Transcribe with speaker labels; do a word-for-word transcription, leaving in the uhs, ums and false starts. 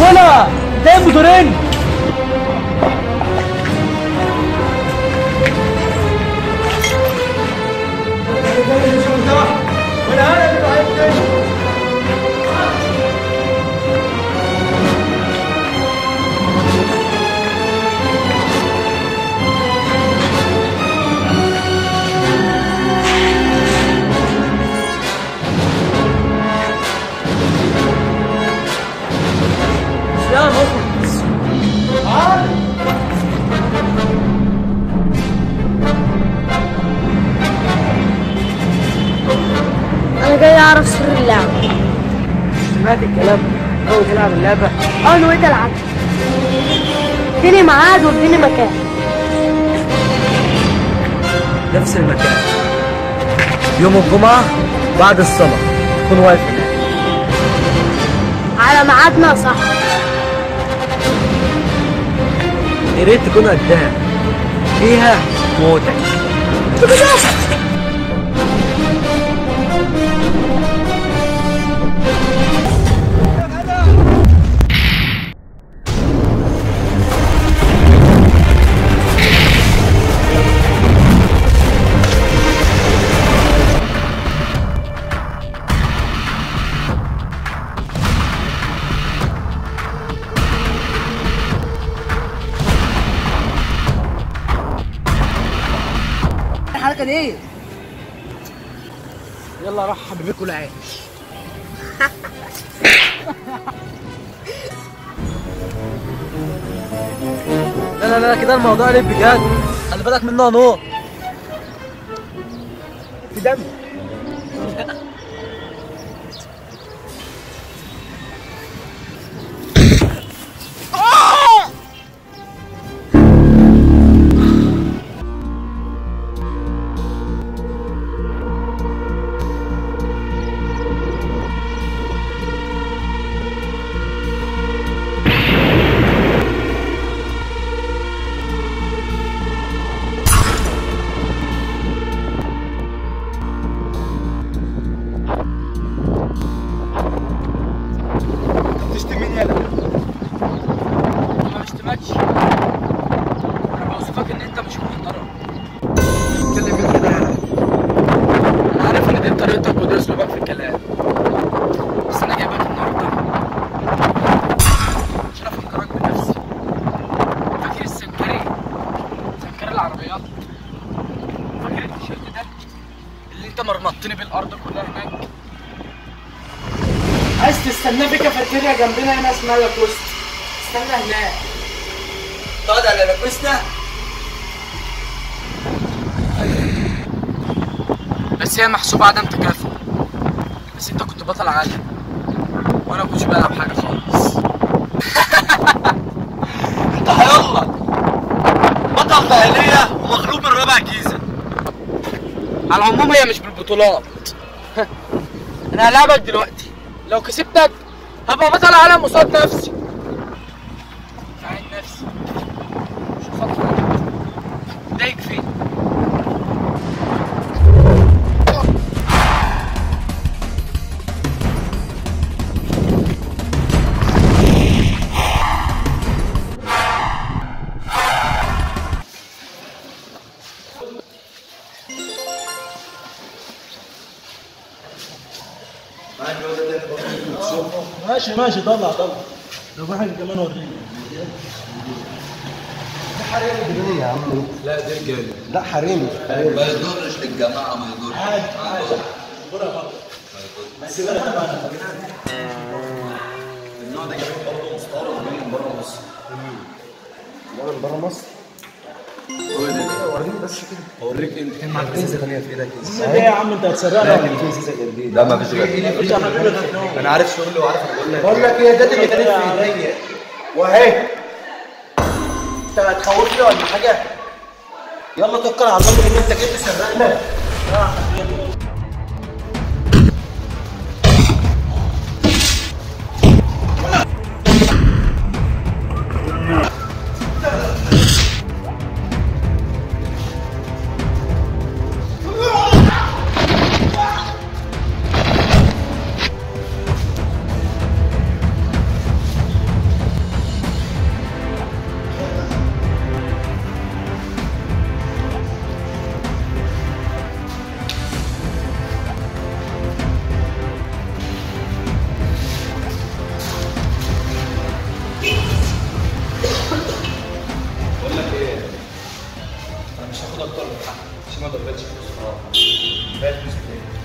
Speaker 1: ولا ده مديرين.
Speaker 2: انا جاي اعرف سر اللعبه.
Speaker 1: سمعت الكلام؟ ناوي تلعب اللعبه؟
Speaker 2: اه نويت العب. اديني ميعاد واديني مكان.
Speaker 1: نفس المكان، يوم الجمعه بعد الصلاه تكون واقف هناك.
Speaker 2: على ميعادنا صح.
Speaker 1: يا ريت تكون قدها، فيها موتك.
Speaker 3: الحركه دي
Speaker 1: يلا روح حبيبكوا العيش. لا لا لا كده الموضوع ليه بجد، خلي بالك منه يا نور. في دم.
Speaker 4: تشتم مين يالا؟
Speaker 1: ما بشتمكش، انا بوصفك ان انت مش محترم.
Speaker 4: تتكلم مين كده يالا؟
Speaker 1: انا عارف ان دي طريقتك ودي اسلوبك في الكلام، بس انا جايبك النهارده عشان افكرك بنفسي. فاكر السكري؟ سكري العربيات؟ فاكر التيشيرت ده اللي انت مرمطتني بالارض كلها هناك؟ عايز تستنى في كافيتيريا جنبنا هنا اسمها لاكوستا، استنى هناك. تقعد على لاكوستا؟ بس هي محسوبة عدم تكافؤ، بس انت كنت بطل عالم وانا كنتش بلعب حاجة خالص. انت هيلا بطل دهلية ومغلوب من رابع جيزة. على العموم هي مش بالبطولات. انا هلعبك دلوقتي، لو كسبتك هبقى بطل عالم قصاد نفسي. ساعد نفسي مش خطوة ده يكفي.
Speaker 5: ماشي ماشي طلع طلع. لو في حاجه كمان وريني.
Speaker 4: ده حريمي يا عم.
Speaker 6: لا دي رجاله.
Speaker 4: لا حريمي.
Speaker 6: ما يضرش للجماعه، ما يضرش.
Speaker 5: عادي عادي. برا برا. بس بقى طبعا
Speaker 6: النوع ده جايبين برضه مستورد وجاي من بره مصر.
Speaker 4: ده من بره مصر. وريني بس كده.
Speaker 6: اوريك انت
Speaker 4: كان معاك كنزه ثانيه في ايدك.
Speaker 5: ايه يا عم انت هتسرقنا؟
Speaker 4: لا في ازازه غير دي.
Speaker 6: لا ما فيش غير. انا عارف شغلي وعارف انا بقول لك.
Speaker 4: بقول لك ايه، ده اللي كانت في ايديا واهي. انت هتخوفني ولا حاجه؟ يلا توكل على الله ان انت جيت تسرقنا.
Speaker 6: اكتر من حقي عشان ما ضربتش فلوس. اه. فلوس